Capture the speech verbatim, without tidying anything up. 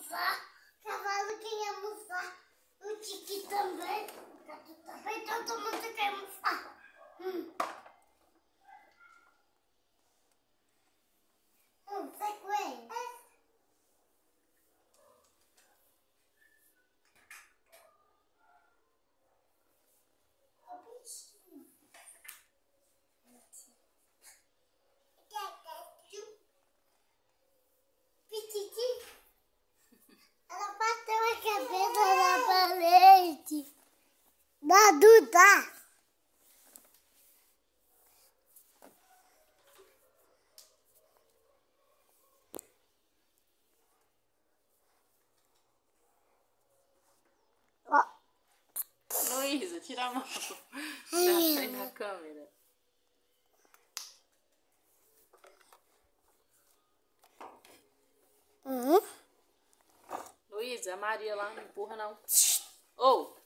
almoçar. Cavalo quer almoçar. O Tiki também. Gato também. Todo mundo quer almoçar. Hum. Hum, sai com ele. É. Ela bateu a cabeça na parede. Da Duda. Luísa, tira a mão da frente da câmera. Uhum. Luísa, a Maria lá não empurra não. Ou, oh,